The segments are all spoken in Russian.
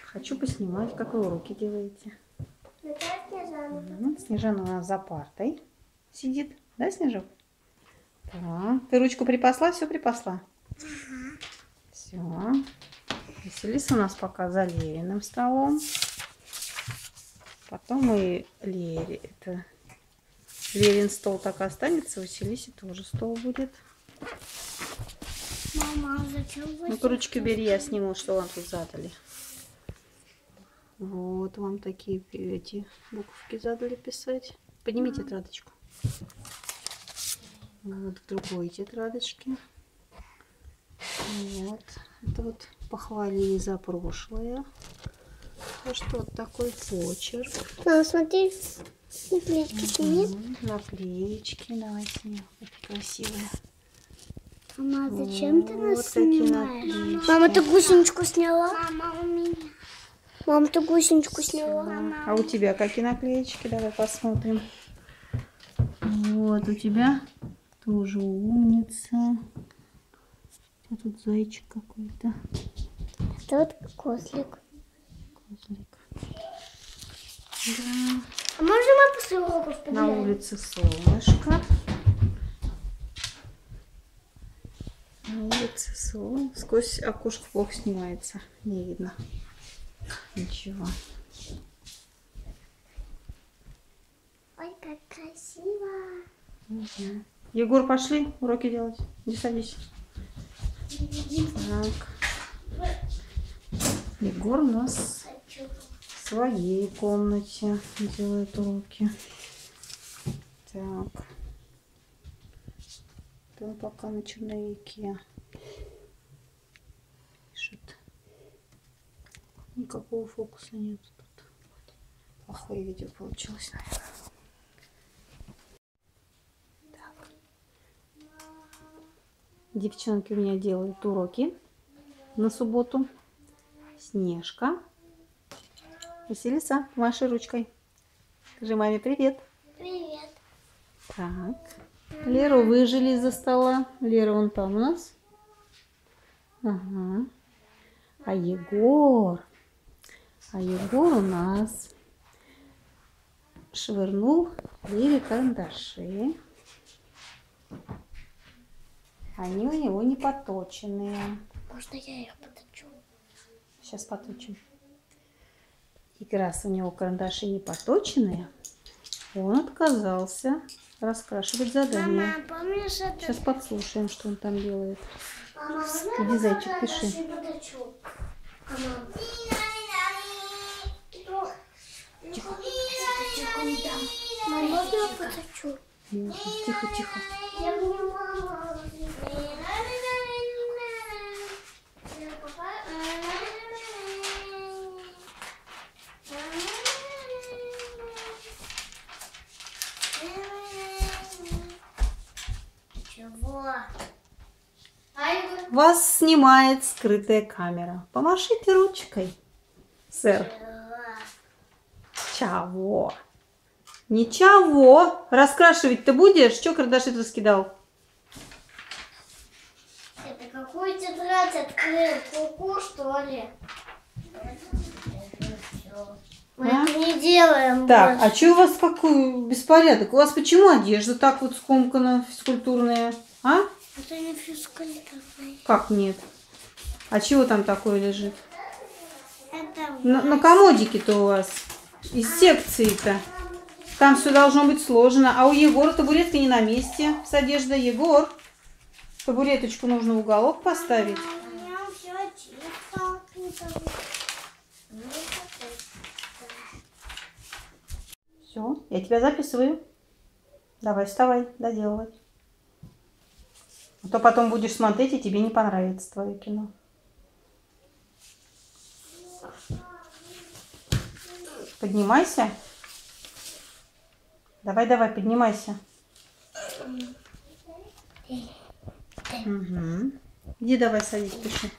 Хочу поснимать, как вы уроки делаете. Снежана у нас за партой сидит. Да, Снежок? Так. Ты ручку припасла? Все припасла? Ага. Все. Василиса у нас пока за Лериным столом. Потом и Лерин стол так и останется. У Василисе тоже стол будет. Мама, зачем вы... Ну-ка, ручки бери, я сниму, что вам тут задали. Вот вам такие эти буковки задали писать. Поднимите тетрадочку. Вот в другой тетрадочке. Вот. Это вот похвалили за прошлое. А что вот такой почерк? Мама, смотри, наклеечки снимет. Наклеечки, давай снимем. Какие красивые. Мама, зачем ты нас Вот такие снимаешь? наклеечки. Мама, ты гусеничку сняла? Мама, у меня. Мама, ты гусеничку сняла? А у тебя какие наклеечки? Давай посмотрим. Вот у тебя тоже умница. А тут зайчик какой-то. Это вот козлик. Козлик. Да. А можно мы после уроков погуляем? На улице солнышко. На улице солнышко. Сквозь окошко плохо снимается. Не видно. Ничего. Ой, как красиво. Угу. Егор, пошли уроки делать. Иди садись. Так. Егор у нас в своей комнате делает уроки. Так. Он пока на черновике пишет. Никакого фокуса нет тут. Плохое видео получилось, наверное. Так. Девчонки у меня делают уроки на субботу. Снежка. Василиса, маши ручкой. Скажи маме привет. Привет. Так. Леру выжили из-за стола. Лера вон там у нас. Ага. А Егор у нас швырнул Лере карандаши. Они у него не поточенные. Можно я их поточу? Сейчас поточим. И раз у него карандаши не поточенные, он отказался раскрашивать задание. Мама, помнишь это? Сейчас подслушаем, что он там делает. Мама, Иди, зайчик, пиши. Тихо. Мама, можно я поточу? Тихо, тихо. Я не мама. Чего? Вас снимает скрытая камера. Помашите ручкой, сэр. Чего? Ничего. Раскрашивать ты будешь? Че карандаши ты скидал? Это какую тетрадь открыл? Куку, что ли? Мы это не делаем. Так, больше. а что у вас какой беспорядок? У вас почему одежда так вот скомкана, физкультурная? А? Это не физкультурный. Как нет? А чего там такое лежит? Это На комодике-то у вас. Из секции-то. Там все должно быть сложено. А у Егора табуретка не на месте с одеждой. Егор, табуреточку нужно в уголок поставить. у меня все чисто. Все, я тебя записываю. Давай, вставай, доделывай. А то потом будешь смотреть, и тебе не понравится твое кино. Поднимайся. Давай, давай, поднимайся. Угу. Иди давай садись, пиши.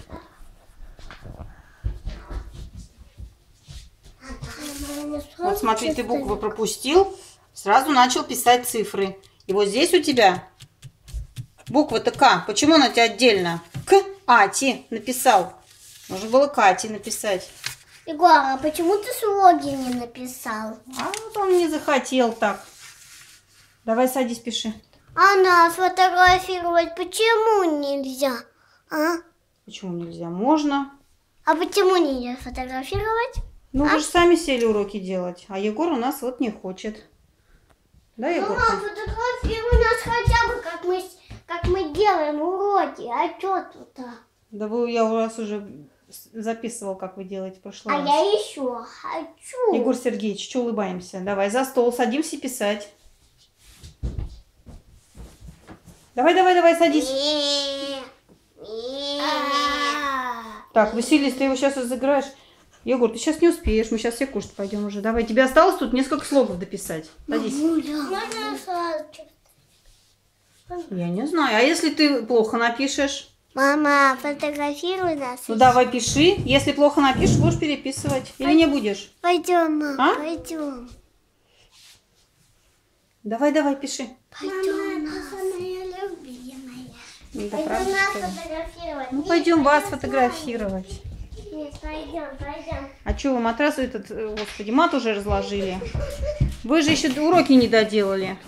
Вот смотри, ты буквы пропустил, сразу начал писать цифры. И вот здесь у тебя буква-то К. Почему она у тебя отдельно? К, А, Ти написал. Нужно было Кати написать. Егор, а почему ты слоги не написал? А вот он не захотел так. Давай садись, пиши. А нас фотографировать почему нельзя? А? Почему нельзя? Можно. А почему нельзя фотографировать? Ну, вы же сами сели уроки делать. А Егор у нас вот не хочет. Да, Егор? Мама, фотографируй нас хотя бы, как мы делаем уроки. А что тут? Да я у вас уже записывал, как вы делаете в прошлый А раз. я еще хочу. Егор Сергеевич, что улыбаемся? Давай за стол, садимся писать. Давай, садись. Так, Василис, ты его сейчас разыграешь. Егор, ты сейчас не успеешь, мы сейчас все кушать пойдем уже. Давай, тебе осталось тут несколько слогов дописать. Садись. Можно сразу? Я не знаю, а если ты плохо напишешь? Мама, фотографируй нас. Ну давай пиши. Если плохо напишешь, будешь переписывать. Или не будешь? Пойдем, мама, А? пойдем. Давай, пиши. Пойдем, мама, самая любимая. Да, Пойдем правда, нас что ли? фотографировать. Ну Нет, пойдем вас пойдем с фотографировать. мамой. Нет, пойдем. А что вы матрас этот, господи, мат уже разложили? Вы же еще уроки не доделали.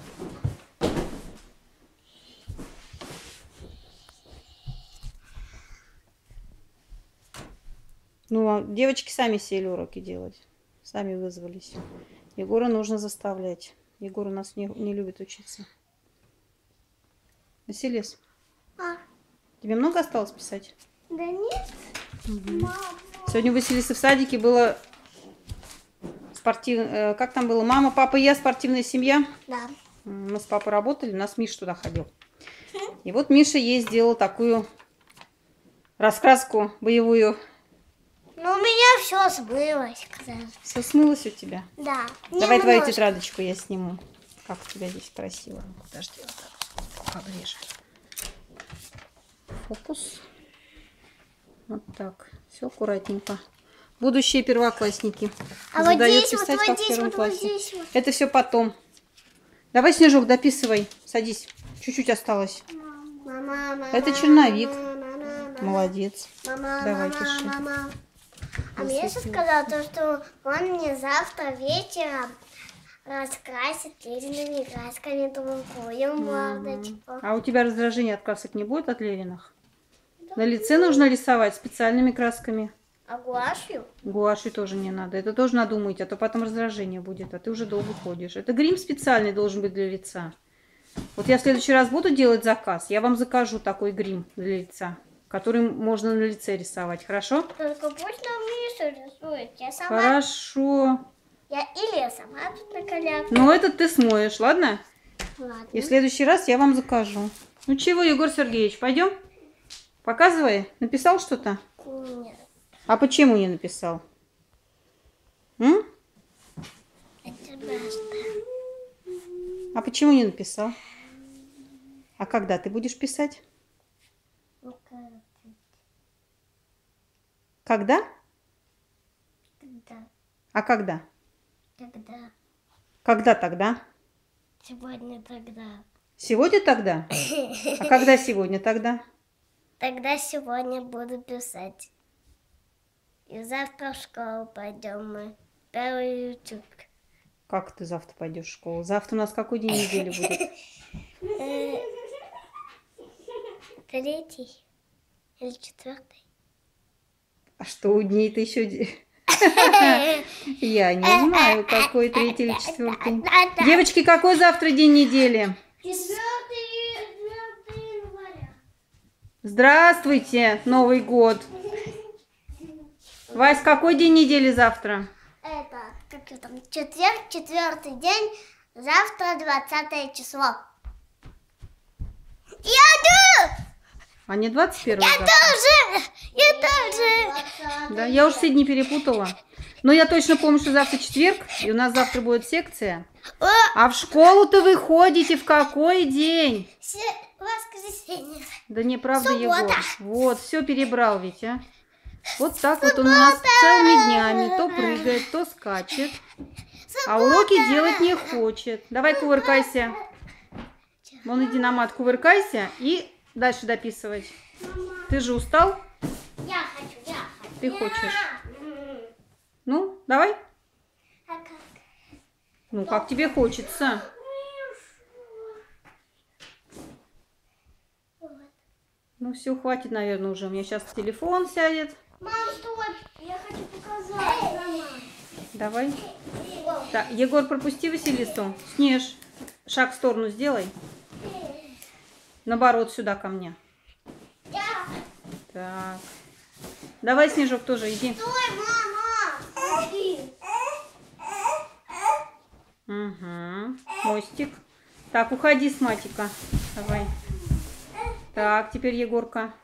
Ну, а девочки сами сели уроки делать. Сами вызвались. Егора нужно заставлять. Егор у нас не любит учиться. Василис, А, тебе много осталось писать? да нет, мама. Сегодня у Василисы в садике было как там было? Мама, папа и я, спортивная семья. Да. Мы с папой работали, у нас Миша туда ходил. И вот Миша ей сделал такую раскраску боевую. Ну, у меня все сбылось, кажется. Все смылось у тебя? Да. Давай твою немножко. тетрадочку я сниму. Как у тебя здесь красиво. Подожди, вот так. Поближе. Фокус. Вот так. Все аккуратненько. Будущие первоклассники. А вот Задают здесь, писать, вот как в здесь, первом вот классе. здесь. Вот. Это все потом. Давай, Снежок, дописывай. Садись. Чуть-чуть осталось. Мама, Это черновик. мама. Молодец. Мама, Давай, мама, пиши. мама. А Миша сказал, что он мне завтра вечером раскрасит ледяными красками другую мордочку. А у тебя раздражения от красок не будет от Лериных? На лице нужно рисовать специальными красками. А гуашью? Гуашью тоже не надо. Это тоже надо умыть, а то потом раздражение будет, а ты уже долго ходишь. Это грим специальный должен быть для лица. Вот я в следующий раз буду делать заказ, я вам закажу такой грим для лица, который можно на лице рисовать. Хорошо? Только пусть нам Миша рисует. Я сама. Хорошо. Или я сама тут накаляю. Но этот ты смоешь, ладно? Ладно. И в следующий раз я вам закажу. Ну чего, Егор Сергеевич, пойдем? Показывай. Написал что-то? Нет. А почему не написал? М? Это просто. А почему не написал? А когда ты будешь писать? Ну, Когда? когда? А когда? Когда? Когда тогда? Сегодня тогда. Сегодня тогда? А когда сегодня тогда? Тогда сегодня буду писать. И завтра в школу пойдем мы. Первый YouTube. Как ты завтра пойдешь в школу? Завтра у нас какой день недели будет? Третий или четвертый? А что у дней-то еще... Я не знаю, какой третий или четвертый. Девочки, какой завтра день недели? 4 января. Здравствуйте, Новый год. Вась, какой день недели завтра? Это, как это там, четверг, 4-й день, завтра 20 число. Я иду! А не 21 Я завтра? тоже! Я тоже! Да, я уже все дни перепутала. Но я точно помню, что завтра четверг, и у нас завтра будет секция. А в школу-то вы ходите в какой день? Воскресенье. Да неправда, Суббота. Егор. Вот, все перебрал ведь, а. Вот так вот он у нас целыми днями то прыгает, то скачет. А уроки делать не хочет. Давай кувыркайся. Вон иди на мат, кувыркайся и дальше дописывать. Ты же устал? Я хочу. Ты хочешь. Ну, давай. А как? Ну, как тебе хочется. Вот. Ну, все, хватит, наверное, уже. У меня сейчас телефон сядет. Мам, стой! Я хочу показать. Мама. Давай. Так, Егор, пропусти Василису. Снеж, шаг в сторону сделай. Наоборот, сюда ко мне. Так. Давай, Снежок, тоже иди. Стой, мама! Угу. Мостик. Так, уходи с матика. Давай. Так, теперь Егорка.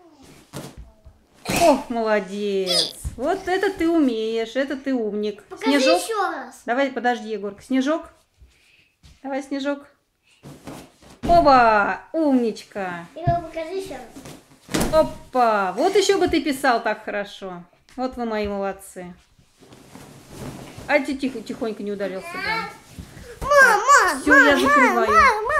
О, молодец. Вот это ты умеешь, это ты умник. Покажи Снежок. еще раз. Давай, подожди, Егорка. Снежок. Давай, Снежок. Оба! Умничка. Его покажи еще раз. Опа! Вот еще бы ты писал так хорошо. Вот вы мои молодцы. А ты тихонько не ударился. Мама! Все, я закрываю.